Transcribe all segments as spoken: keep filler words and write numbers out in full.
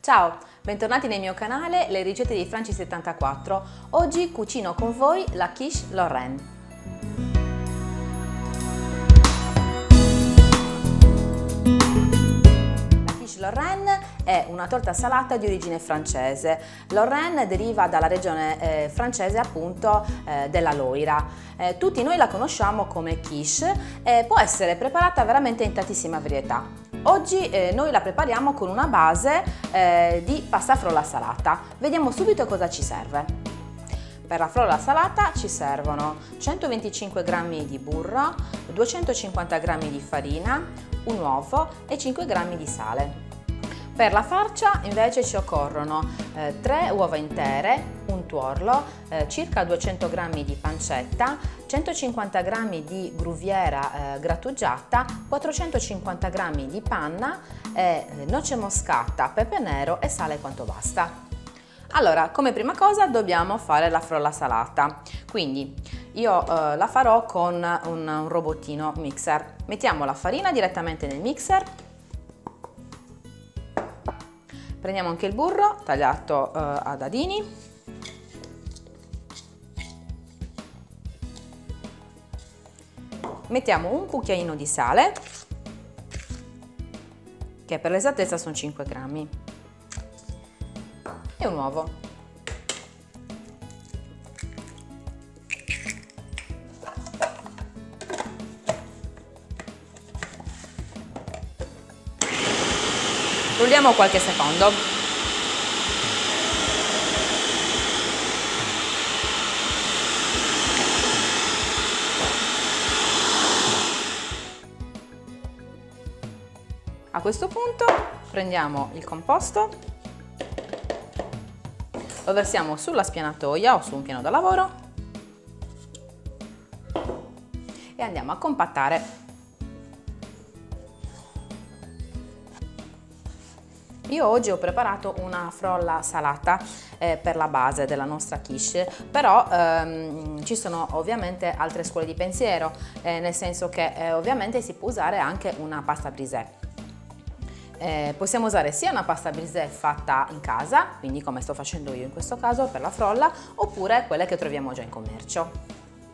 Ciao, bentornati nel mio canale Le ricette di Franci settantaquattro. Oggi cucino con voi la quiche Lorraine. La quiche Lorraine è una torta salata di origine francese. Lorraine deriva dalla regione eh, francese appunto eh, della Loira. Eh, tutti noi la conosciamo come quiche e può essere preparata veramente in tantissime varietà. Oggi eh, noi la prepariamo con una base eh, di pasta frolla salata. Vediamo subito cosa ci serve. Per la frolla salata ci servono centoventicinque grammi di burro, duecentocinquanta grammi di farina, un uovo e cinque grammi di sale. Per la farcia invece ci occorrono eh, tre uova intere, un tuorlo, eh, circa duecento grammi di pancetta, centocinquanta grammi di gruviera eh, grattugiata, quattrocentocinquanta grammi di panna, eh, noce moscata, pepe nero e sale quanto basta. Allora, come prima cosa dobbiamo fare la frolla salata, quindi io eh, la farò con un, un robottino mixer. Mettiamo la farina direttamente nel mixer. Prendiamo anche il burro tagliato eh, a dadini. Mettiamo un cucchiaino di sale, che per l'esattezza sono cinque grammi, e un uovo. Frulliamo qualche secondo. A questo punto prendiamo il composto, lo versiamo sulla spianatoia o su un piano da lavoro e andiamo a compattare. Io oggi ho preparato una frolla salata eh, per la base della nostra quiche, però ehm, ci sono ovviamente altre scuole di pensiero, eh, nel senso che eh, ovviamente si può usare anche una pasta brisée. Eh, possiamo usare sia una pasta brisée fatta in casa, quindi come sto facendo io in questo caso per la frolla, oppure quelle che troviamo già in commercio.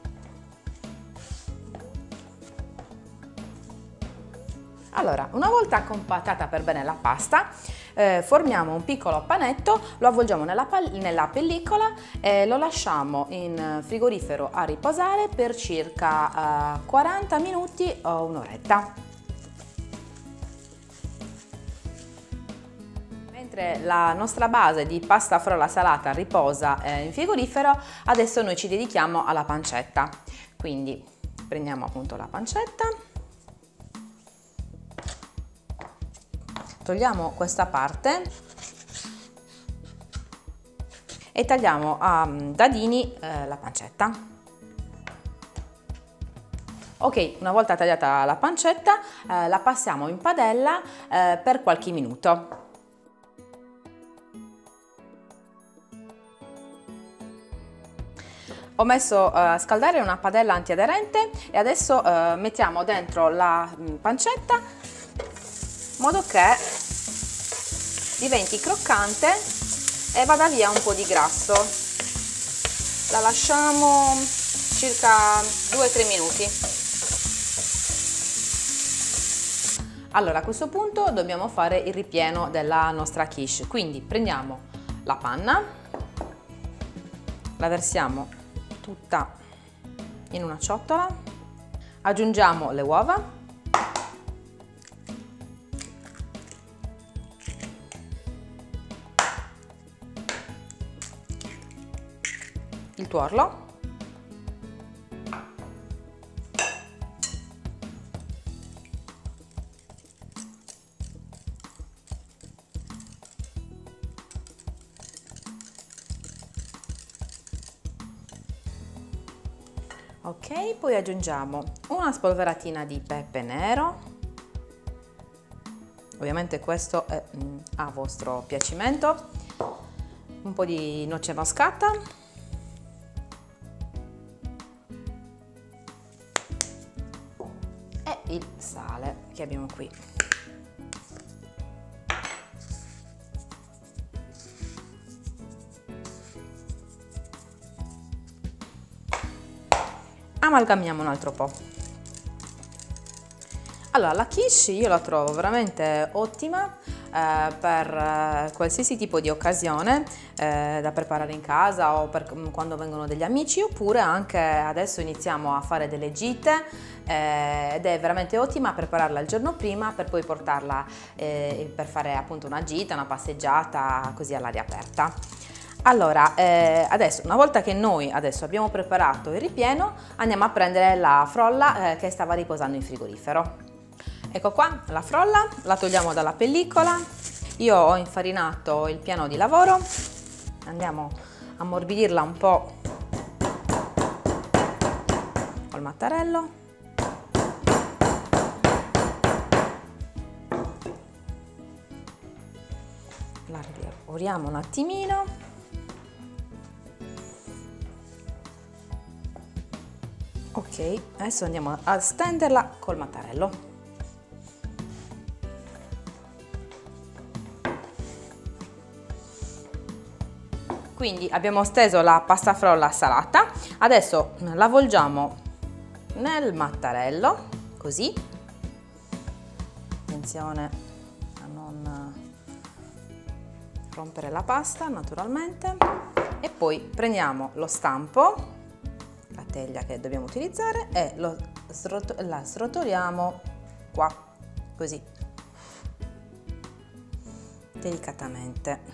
Allora, una volta compattata per bene la pasta, eh, formiamo un piccolo panetto, lo avvolgiamo nella, nella pellicola e lo lasciamo in frigorifero a riposare per circa eh, quaranta minuti o un'oretta. Mentre la nostra base di pasta frolla salata riposa eh, in frigorifero, adesso noi ci dedichiamo alla pancetta. Quindi prendiamo appunto la pancetta. Togliamo questa parte e tagliamo a dadini eh, la pancetta. Ok, una volta tagliata la pancetta eh, la passiamo in padella eh, per qualche minuto. Ho messo a uh, scaldare una padella antiaderente e adesso uh, mettiamo dentro la mh, pancetta in modo che diventi croccante e vada via un po' di grasso. La lasciamo circa due tre minuti. Allora, a questo punto dobbiamo fare il ripieno della nostra quiche, quindi prendiamo la panna, la versiamo tutta in una ciotola, aggiungiamo le uova, il tuorlo, ok, poi aggiungiamo una spolveratina di pepe nero, ovviamente questo è mm, a vostro piacimento, un po' di noce moscata e il sale che abbiamo qui. amalgamiamo un altro po'. Allora, la quiche io la trovo veramente ottima eh, per eh, qualsiasi tipo di occasione eh, da preparare in casa o per quando vengono degli amici, oppure anche adesso iniziamo a fare delle gite eh, ed è veramente ottima prepararla il giorno prima per poi portarla eh, per fare appunto una gita, una passeggiata così all'aria aperta. Allora, eh, adesso una volta che noi adesso abbiamo preparato il ripieno, andiamo a prendere la frolla eh, che stava riposando in frigorifero. Ecco qua la frolla, la togliamo dalla pellicola. Io ho infarinato il piano di lavoro, andiamo a ammorbidirla un po' col mattarello. La lavoriamo un attimino. Ok, adesso andiamo a stenderla col mattarello. Quindi abbiamo steso la pasta frolla salata, adesso la avvolgiamo nel mattarello, così, attenzione a non rompere la pasta naturalmente, e poi prendiamo lo stampo, la teglia che dobbiamo utilizzare, e lo srot- la srotoliamo qua, così, delicatamente.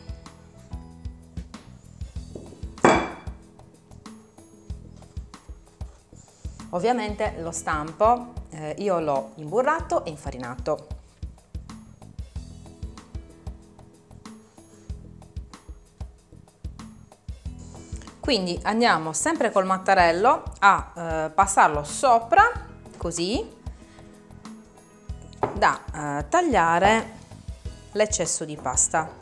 Ovviamente lo stampo eh, io l'ho imburrato e infarinato. Quindi andiamo sempre col mattarello a eh, passarlo sopra, così, da eh, tagliare l'eccesso di pasta.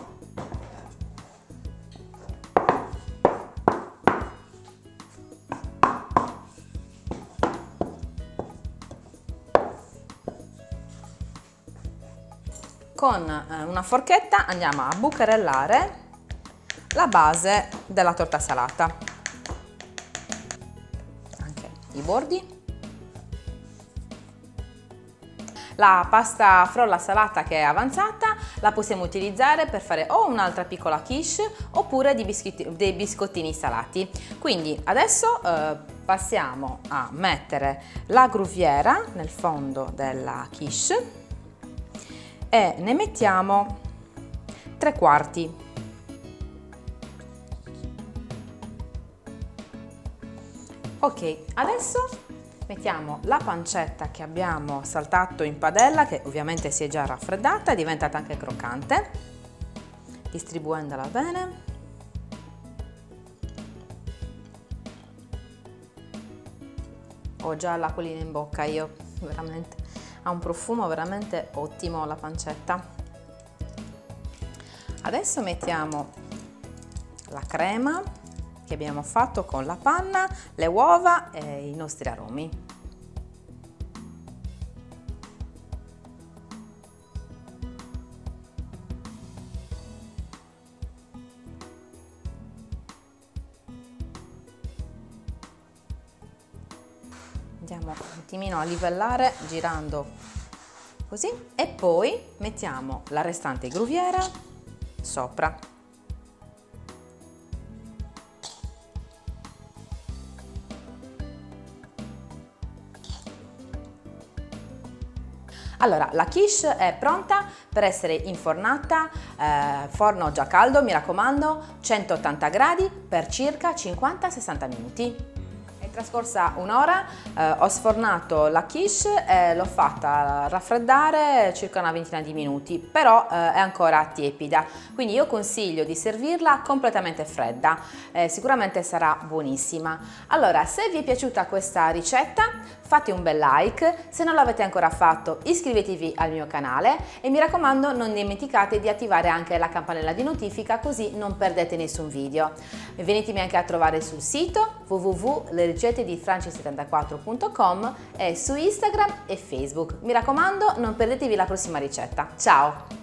Con una forchetta andiamo a bucherellare la base della torta salata, anche i bordi. La pasta frolla salata che è avanzata la possiamo utilizzare per fare o un'altra piccola quiche oppure dei biscottini, dei biscottini salati. Quindi adesso eh, passiamo a mettere la gruviera nel fondo della quiche e ne mettiamo tre quarti. Ok, adesso mettiamo la pancetta che abbiamo saltato in padella, che ovviamente si è già raffreddata, è diventata anche croccante, distribuendola bene. Ho già l'acquolina in bocca io, veramente. Ha un profumo veramente ottimo la pancetta. Adesso mettiamo la crema che abbiamo fatto con la panna, le uova e i nostri aromi. Andiamo un attimino a livellare girando così e poi mettiamo la restante gruviera sopra. Allora, la quiche è pronta per essere infornata, eh, forno già caldo, mi raccomando, centottanta gradi per circa cinquanta sessanta minuti. È trascorsa un'ora, eh, ho sfornato la quiche e l'ho fatta raffreddare circa una ventina di minuti, però eh, è ancora tiepida, quindi io consiglio di servirla completamente fredda, eh, sicuramente sarà buonissima. Allora, se vi è piaciuta questa ricetta fate un bel like, se non l'avete ancora fatto iscrivetevi al mio canale e mi raccomando non dimenticate di attivare anche la campanella di notifica così non perdete nessun video. Venitemi anche a trovare sul sito w w w punto le ricette di franci settantaquattro punto com e su Instagram e Facebook. Mi raccomando non perdetevi la prossima ricetta. Ciao!